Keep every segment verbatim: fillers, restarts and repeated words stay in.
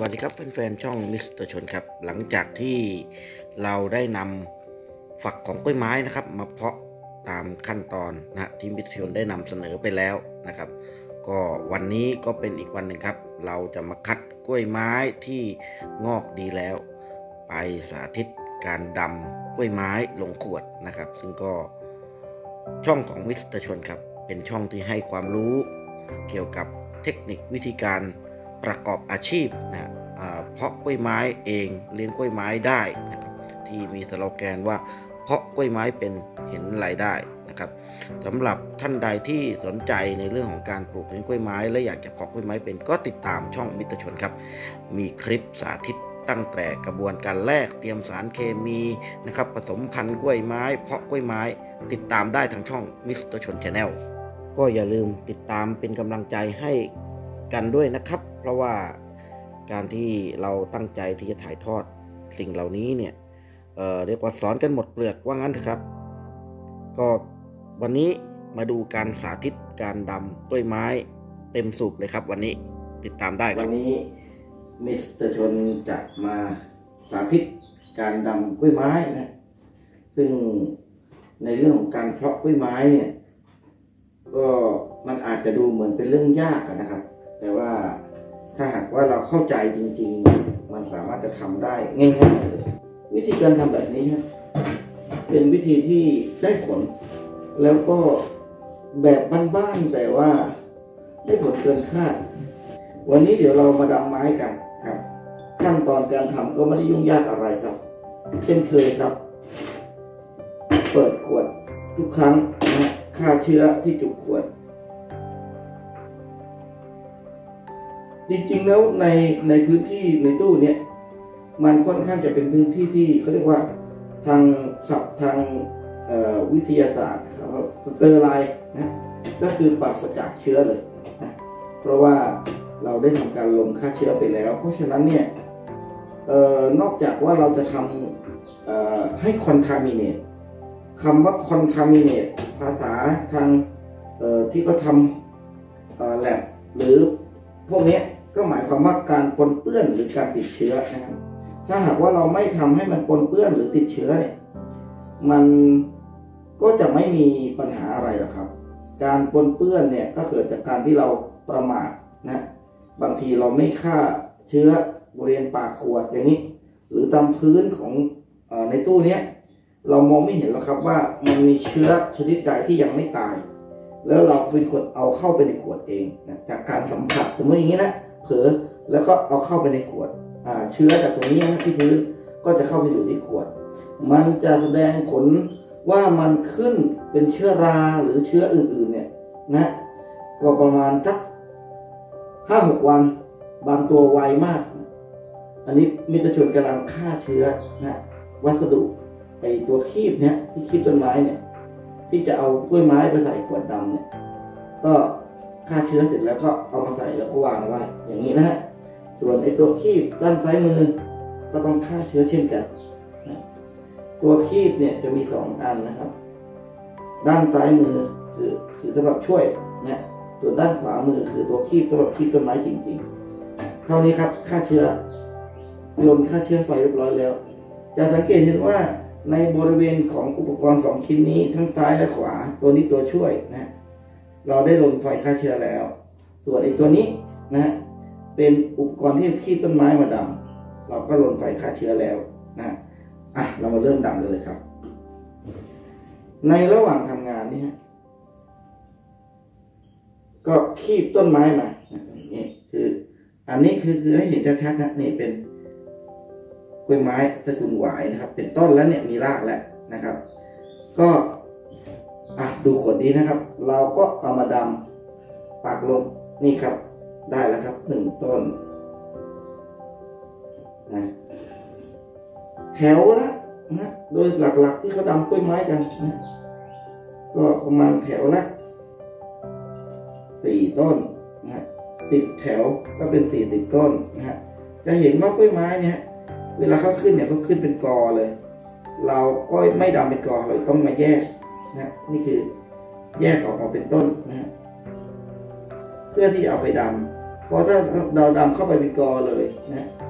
วัสดีครับแฟนๆช่องมิสเตอร์ชนครับหลังจากที่เราได้นำฝักของกล้วยไม้นะครับมาเพาะตามขั้นตอนนะที่มิสเตอร์ชนได้นำเสนอไปแล้วนะครับก็วันนี้ก็เป็นอีกวันหนึ่งครับเราจะมาคัดกล้วยไม้ที่งอกดีแล้วไปสาธิตการดำกล้วยไม้ลงขวดนะครับซึ่งก็ช่องของมิสเตอร์ชนครับเป็นช่องที่ให้ความรู้เกี่ยวกับเทคนิควิธีการประกอบอาชีพนะเพาะกล้วยไม้เองเลี้ยงกล้วยไม้ได้นะครับที่มีสโลแกนว่าเพาะกล้วยไม้เป็นเห็นรายได้นะครับสำหรับท่านใดที่สนใจในเรื่องของการปลูกเลี้ยงกล้วยไม้และอยากจะเพาะกล้วยไม้เป็นก็ติดตามช่องมิสเตอร์ชนครับมีคลิปสาธิตตั้งแต่กระบวนการแรกเตรียมสารเคมีนะครับผสมพันธุ์กล้วยไม้เพาะกล้วยไม้ติดตามได้ทางช่องมิสเตอร์ชน Channel ก็อย่าลืมติดตามเป็นกำลังใจให้กันด้วยนะครับเพราะว่าการที่เราตั้งใจที่จะถ่ายทอดสิ่งเหล่านี้เนี่ยเอ่อเรียกว่าสอนกันหมดเปลือกว่างั้นเถอะครับก็วันนี้มาดูการสาธิตการดำกล้วยไม้เต็มสูบเลยครับวันนี้ติดตามได้ครับวันนี้มิสเตอร์ชนจะมาสาธิตการดำกล้วยไม้นะซึ่งในเรื่องของการเพาะกล้วยไม้เนี่ยก็มันอาจจะดูเหมือนเป็นเรื่องยากนะครับแต่ว่าถ้าหากว่าเราเข้าใจจริงๆมันสามารถจะทำได้ง่ายๆเลยวิธีการทำแบบนี้ครับเป็นวิธีที่ได้ผลแล้วก็แบบบ้านๆแต่ว่าได้ผลเกินคาดวันนี้เดี๋ยวเรามาดำไม้กันครับขั้นตอนการทำก็ไม่ได้ยุ่งยากอะไรครับเช่นเคยครับเปิดขวดทุกครั้งนะฆ่าเชื้อที่จุกขวดจริงๆแล้วในในพื้นที่ในตู้เนี้ยมันค่อนข้างจะเป็นพื้นที่ที่เขาเรียกว่าทางศัพท์ทางวิทยาศาสตร์สเตอร์ไลน์นะก็คือปราศจากเชื้อเลยนะเพราะว่าเราได้ทำการลงฆ่าเชื้อไปแล้วเพราะฉะนั้นเนี่ยเอ่อนอกจากว่าเราจะทำเอ่อให้คอนทามิเนตคำว่าคอนทามิเนตภาษาทางเอ่อที่เขาทำแลบหรือพวกนี้ก็หมายความว่าการปนเปื้อนหรือการติดเชื้อนะครับถ้าหากว่าเราไม่ทำให้มันปนเปื้อนหรือติดเชื้อเนี่ยมันก็จะไม่มีปัญหาอะไรหรอกครับการปนเปื้อนเนี่ยก็เกิดจากการที่เราประมาทนะบางทีเราไม่ฆ่าเชื้อบริเวณปากขวดอย่างนี้หรือตามพื้นของเอ่อในตู้เนี้ยเรามองไม่เห็นหรอกครับว่ามันมีเชื้อชนิดใดที่ยังไม่ตายแล้วเราเป็นคนเอาเข้าไปในขวดเองนะจากการสัมผัสสมมติอย่างนี้นะเผลอแล้วก็เอาเข้าไปในขวดเชื้อจากตรงนี้นะที่พื้นก็จะเข้าไปอยู่ที่ขวดมันจะแสดงผลว่ามันขึ้นเป็นเชื้อราหรือเชื้ออื่นๆเนี่ยนะก็ประมาณสักห้าหกวันบางตัวไวมากอันนี้มิตรชนกำลังฆ่าเชื้อนะวัสดุไอตัวคีบเนี่ยที่คีบต้นไม้เนี่ยที่จะเอากล้วยไม้ไปใส่ขวดดำเนี่ยก็ฆ่าเชื้อเสร็จแล้วก็เอามาใส่แล้วก็วางไว้อย่างนี้นะฮะส่วนไอตัวคีบด้านซ้ายมือก็ต้องฆ่าเชื้อเช่นกันนะตัวคีบเนี่ยจะมีสองอันนะครับด้านซ้ายมือคือคือสำหรับช่วยนะส่วนด้านขวามือคือตัวคีบสำหรับคีบต้นไม้จริงๆเท่านี้ครับฆ่าเชื้อลนฆ่าเชื้อไฟเรียบร้อยแล้วจะสังเกตเห็นว่าในบริเวณของอุปกรณ์สองชิ้นนี้ทั้งซ้ายและขวาตัวนี้ตัวช่วยนะเราได้ลนไฟฆ่าเชื้อแล้วส่วนไอ้ตัวนี้นะเป็นอุปกรณ์ที่คีบต้นไม้มาดำเราก็ลนไฟฆ่าเชื้อแล้วนะอ่ะเรามาเริ่มดำเลยครับในระหว่างทำงานนี่ฮะก็คีบต้นไม้มานี่คืออันนี้คือคือให้เห็นชัดๆนะนี่เป็นกล้วยไม้สกุลหวายนะครับเป็นต้นแล้วเนี่ยมีรากแล้วนะครับก็อ่ะดูขวดนี้นะครับเราก็เอามาดำปักลงนี่ครับได้แล้วครับหนึ่งต้นนะแถวละนะโดยหลักๆที่เขาดำกล้วยไม้กันนะก็ประมาณแถวละสี่ต้นนะสิบแถวก็เป็นสี่สิบต้นนะฮะจะเห็นว่ากล้วยไม้เนี่ยเวลาเขาขึ้นเนี่ยเขาขึ้นเป็นกอเลยเราก็ไม่ดำเป็นกอเลยต้องมาแยกนะนี่คือแยกออกมาเป็นต้นนะฮะเพื่อที่จะเอาไปดำเพราะถ้าเราดำเข้าไปเป็นกอเลยนะ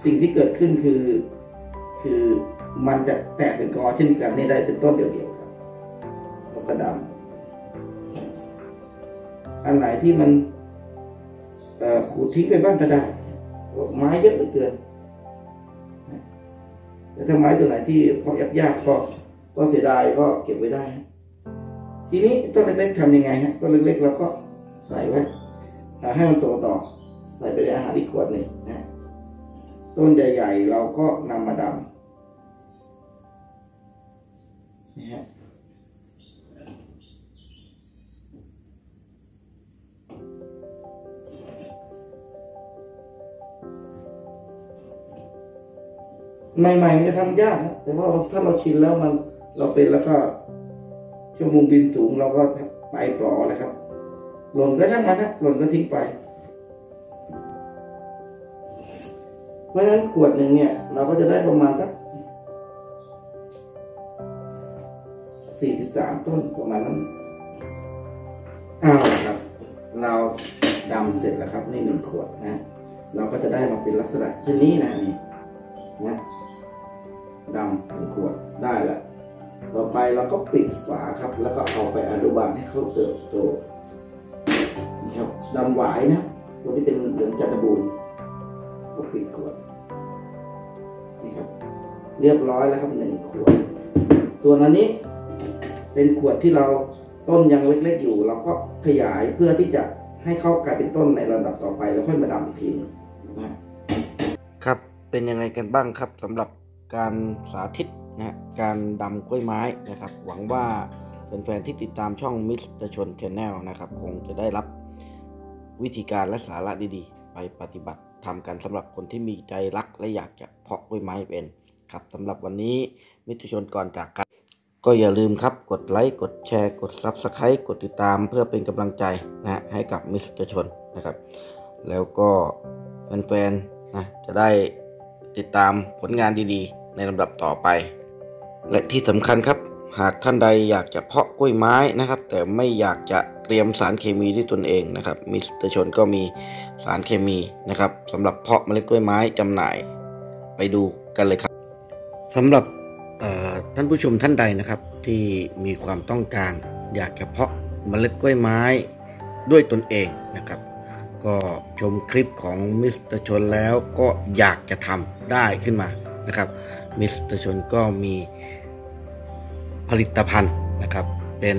สิ่งที่เกิดขึ้นคือคือมันจะแตกเป็นกอเช่นกันนี่ได้เป็นต้นเดียวๆครับแล้วก็ดำอันไหนที่มันขูดทิ้งไปบ้างก็ได้ไม้เยอะเหลือเกินแต่ถ้าไม้ตัวไหนที่เพาะยากๆก็ก็เสียดายก็เก็บไว้ได้ทีนี้ต้นเล็กๆทำยังไงฮะต้นเล็กๆเราก็ใส่ไว้ให้มันโตต่อใส่ไปในอาหารอีกขวดหนึ่งนะต้นใหญ่ๆเราก็นำมาดำนี่ฮะใหม่ๆมันจะทำยากนะแต่ว่าถ้าเราชินแล้วมันเราเป็นแล้วก็ชั่วโมงบินสูงเราก็ไปปลอเลยครับหล่นก็ช่างมันนะหล่นก็ทิ้งไปเพราะฉะนั้นขวดหนึ่งเนี่ยเราก็จะได้ประมาณสักสี่สิบสามต้นประมาณนั้นอ้าวครับเราดำเสร็จแล้วครับนี่หนึ่งขวดนะเราก็จะได้มาเป็นลักษณะเช่นนี้นะนี่นะดำหนึ่งขวดได้แล้วต่อไปเราก็ปิดฝาครับแล้วก็เอาไปอนุบาลให้เขาเติบโตนี่ครับดำหวายนะตัวที่เป็นเหลืองจันทบูรณ์ก็ปิดขวดนี่ครับเรียบร้อยแล้วครับหนึ่งขวดตัวนั้นนี้เป็นขวดที่เราต้นยังเล็กๆอยู่เราก็ขยายเพื่อที่จะให้เขากลายเป็นต้นในลำดับต่อไปแล้วค่อยมาดำอีกทีนะครับเป็นยังไงกันบ้างครับสำหรับการสาธิตนะการดำกล้วยไม้นะครับหวังว่าแฟนๆที่ติดตามช่องมิสเตอร์ชน Channel นะครับคงจะได้รับวิธีการและสาระดีๆไปปฏิบัติทำกันสำหรับคนที่มีใจรักและอยากจะเพาะกล้วยไม้เป็นครับสำหรับวันนี้มิสเตอร์ชนก่อนจากกันก็อย่าลืมครับกดไลค์กดแชร์กด ซับสไครบ์ กดติดตามเพื่อเป็นกำลังใจนะให้กับมิสเตอร์ชนนะครับแล้วก็แฟนๆนะจะได้ติดตามผลงานดีๆในลำดับต่อไปและที่สำคัญครับหากท่านใดอยากจะเพาะกล้วยไม้นะครับแต่ไม่อยากจะเตรียมสารเคมีด้วยตนเองนะครับมิสเตอร์ชนก็มีสารเคมีนะครับสำหรับเพาะเมล็ดกล้วยไม้จำหน่ายไปดูกันเลยครับสำหรับท่านผู้ชมท่านใดนะครับที่มีความต้องการอยากจะเพาะเมล็ดกล้วยไม้ด้วยตนเองนะครับก็ชมคลิปของมิสเตอร์ชนแล้วก็อยากจะทำได้ขึ้นมานะครับมิสเตอร์ชนก็มีผลิตภัณฑ์นะครับเป็น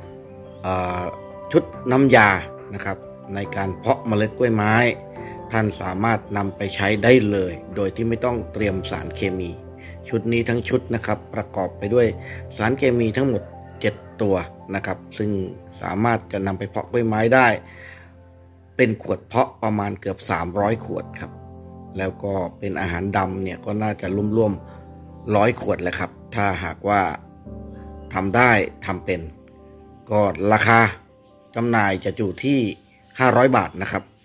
ชุดน้ำยานะครับในการเพาะเมล็ดกล้วยไม้ท่านสามารถนำไปใช้ได้เลยโดยที่ไม่ต้องเตรียมสารเคมีชุดนี้ทั้งชุดนะครับประกอบไปด้วยสารเคมีทั้งหมดเจ็ดตัวนะครับซึ่งสามารถจะนำไปเพาะกล้วยไม้ได้เป็นขวดเพาะประมาณเกือบสามร้อยขวดครับแล้วก็เป็นอาหารดำเนี่ยก็น่าจะร่วมๆร้อยขวดแหละครับถ้าหากว่าทำได้ทำเป็นก็ราคาจำหน่ายจะอยู่ที่ห้าร้อยบาทนะครับ